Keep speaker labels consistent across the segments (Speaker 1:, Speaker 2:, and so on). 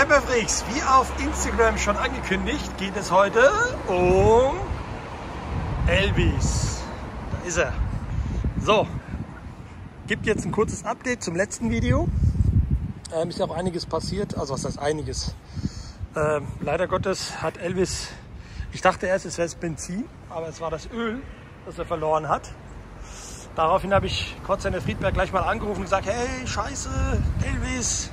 Speaker 1: Camperfreaks, wie auf Instagram schon angekündigt, geht es heute um Elvis. Da ist er. So, gibt jetzt ein kurzes Update zum letzten Video. Ist ja auch einiges passiert, also was heißt einiges. Leider Gottes hat Elvis, ich dachte erst, es wäre das Benzin, aber es war das Öl, das er verloren hat. Daraufhin habe ich Callcenter Friedberg gleich mal angerufen und gesagt, hey, scheiße, Elvis,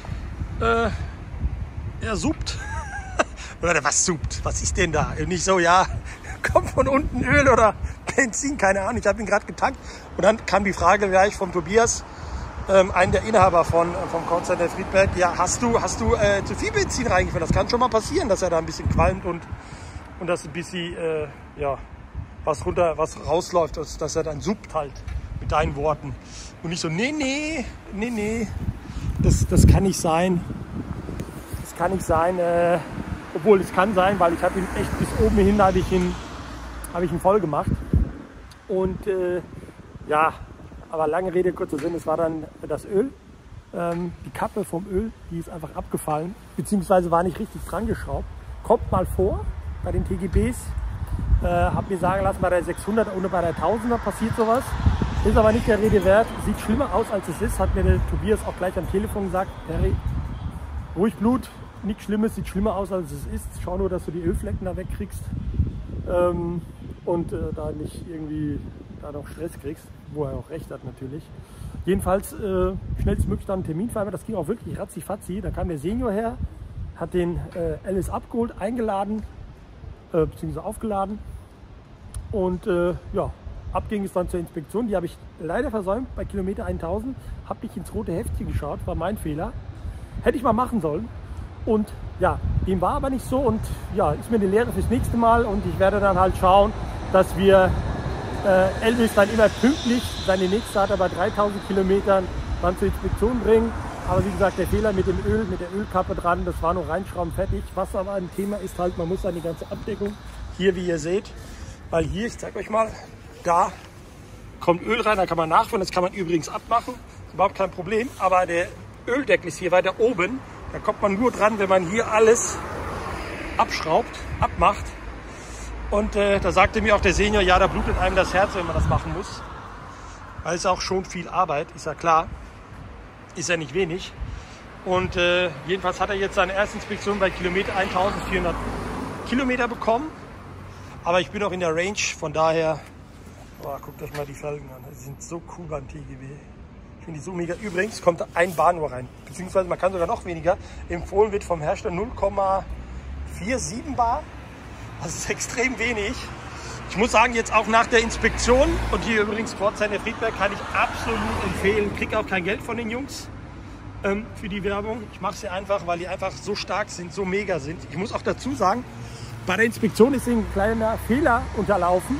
Speaker 1: er suppt. Oder was suppt? Was ist denn da? Und nicht so, ja, kommt von unten Öl oder Benzin, keine Ahnung. Ich habe ihn gerade getankt und dann kam die Frage gleich vom Tobias, einen der Inhaber vom Callcenter Friedberg, ja, hast du zu viel Benzin reingefüllt? Das kann schon mal passieren, dass er da ein bisschen qualmt und dass ein bisschen, ja, was rausläuft, dass er dann suppt halt, mit deinen Worten. Und nicht so, nee, das kann nicht sein. Das kann nicht sein, obwohl es kann sein, weil ich habe ihn echt bis oben hin, habe ich ihn voll gemacht. Und ja, aber lange Rede, kurzer Sinn, es war dann das Öl. Die Kappe vom Öl, die ist einfach abgefallen, beziehungsweise war nicht richtig dran geschraubt. Kommt mal vor bei den TGBs. Hab mir sagen lassen, bei der 600er und bei der 1000er passiert sowas. Ist aber nicht der Rede wert. Sieht schlimmer aus, als es ist. Hat mir der Tobias auch gleich am Telefon gesagt. Perry, ruhig Blut, nichts Schlimmes, sieht schlimmer aus, als es ist. Schau nur, dass du die Ölflecken da wegkriegst. Und da nicht irgendwie da noch Stress kriegst, wo er auch recht hat natürlich. Jedenfalls schnellstmöglich dann einen Termin vereinbart. Das ging auch wirklich ratzi-fatzi. Da kam der Senior her, hat den Alice abgeholt, eingeladen, beziehungsweise aufgeladen. Und ja, ab ging es dann zur Inspektion. Die habe ich leider versäumt bei Kilometer 1000. Habe nicht ins rote Heftchen geschaut, war mein Fehler. Hätte ich mal machen sollen. Und ja, dem war aber nicht so. Und ja, ist mir eine Lehre fürs nächste Mal. Und ich werde dann halt schauen, dass wir Elvis dann immer pünktlich, seine nächste hat er bei 3000 Kilometern, dann zur Inspektion bringen. Aber wie gesagt, der Fehler mit dem Öl, mit der Ölkappe dran, das war nur reinschrauben, fertig. Was aber ein Thema ist halt, man muss dann die ganze Abdeckung, hier wie ihr seht, weil hier, ich zeige euch mal, da kommt Öl rein, da kann man nachfüllen, das kann man übrigens abmachen, ist überhaupt kein Problem. Aber der Öldeckel ist hier weiter oben, da kommt man nur dran, wenn man hier alles abschraubt, abmacht. Und da sagte mir auch der Senior, ja, da blutet einem das Herz, wenn man das machen muss. Weil es auch schon viel Arbeit, ist ja klar. Ist ja nicht wenig. Und jedenfalls hat er jetzt seine erste Inspektion bei Kilometer 1400 Kilometer bekommen. Aber ich bin auch in der Range, von daher, oh, guckt euch mal die Felgen an. Die sind so cool beim TGW. Ich finde die so mega. Übrigens kommt ein Bar nur rein. Beziehungsweise man kann sogar noch weniger. Empfohlen wird vom Hersteller 0,47 Bar. Das ist extrem wenig. Ich muss sagen, jetzt auch nach der Inspektion, und hier übrigens Callcenter Friedberg, kann ich absolut empfehlen. Kriege auch kein Geld von den Jungs für die Werbung. Ich mache sie einfach, weil die einfach so stark sind, so mega sind. Ich muss auch dazu sagen, bei der Inspektion ist ein kleiner Fehler unterlaufen.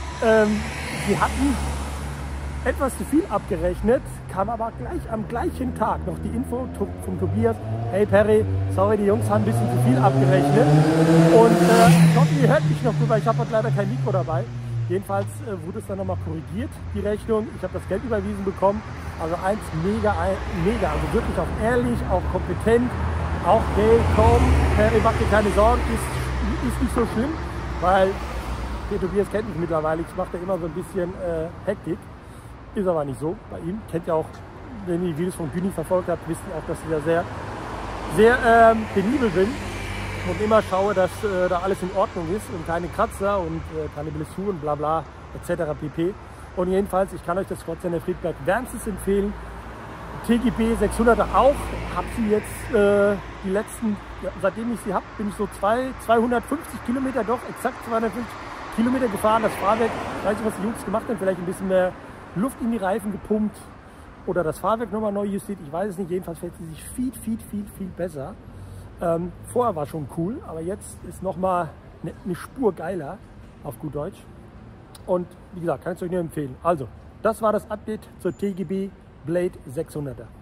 Speaker 1: Sie hatten etwas zu viel abgerechnet, kam aber gleich am gleichen Tag noch die Info vom Tobias, hey Perry, sorry, die Jungs haben ein bisschen zu viel abgerechnet. Und ich hoffe, ihr hört mich noch drüber, ich habe heute leider kein Mikro dabei. Jedenfalls wurde es dann nochmal korrigiert, die Rechnung. Ich habe das Geld überwiesen bekommen. Also eins mega, also wirklich auch ehrlich, auch kompetent, auch hey, komm, Perry, mach dir keine Sorgen, ist nicht so schlimm, weil der Tobias kennt mich mittlerweile, ich mache da immer so ein bisschen Hektik. Ist aber nicht so bei ihm. Kennt ja auch, wenn ihr die Videos von Güni verfolgt habt, wisst ihr auch, dass ich da sehr penibel bin und immer schaue, dass da alles in Ordnung ist und keine Kratzer und keine Blessuren, bla bla, etc. pp. Und jedenfalls, ich kann euch das Callcenter Friedberg wärmstens empfehlen. TGB 600er auch. Habe sie jetzt die letzten, ja, seitdem ich sie habe, bin ich so 250 Kilometer, doch exakt 250 Kilometer gefahren. Das Fahrwerk, ich weiß nicht, was die Jungs gemacht haben, vielleicht ein bisschen mehr Luft in die Reifen gepumpt oder das Fahrwerk nochmal neu justiert, ich weiß es nicht, jedenfalls fährt sie sich viel besser. Vorher war schon cool, aber jetzt ist nochmal eine Spur geiler, auf gut Deutsch. Und wie gesagt, kann ich es euch nur empfehlen. Also, das war das Update zur TGB Blade 600er.